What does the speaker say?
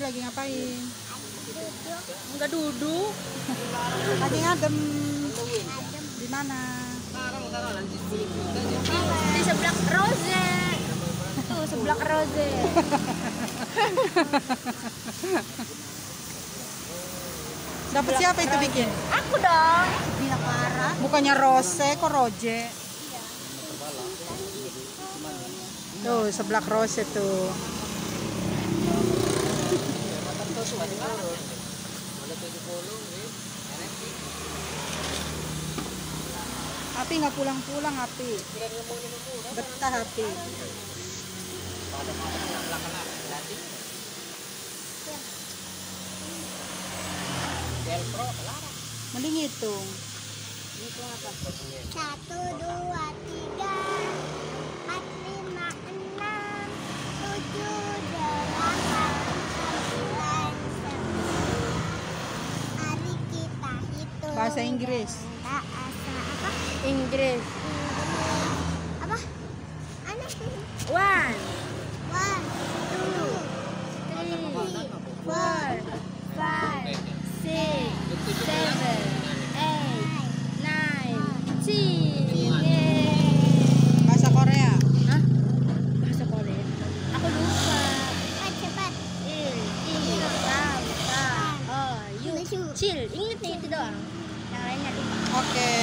lagi ngapain? Enggak duduk. Lagi ngadem. Di mana? Di sebelah Rose. Tuh sebelah Rose. Dapat siapa itu bikin? Aku dong. Bila parah. Bukannya Rose, kok Roje? Tuh, sebelah Rose tuh. Api nggak pulang-pulang, Api. Betah, Api. Mending hitung. Hitung apa? 1, 2, 3, 4, 5, 6, 7, 8, 9, 10. Mari kita hitung. Bahasa Inggris. Bahasa apa? Inggris. Apa? Anak. 1, 1, 2, 3, 3, 4, 5, 6, 7, 8, 9, 10. Bahasa Korea. Hah? Bahasa Korea? Aku lupa. cepat. Cil. Ingat nih itu doang. Yang lainnya lupa. Oke.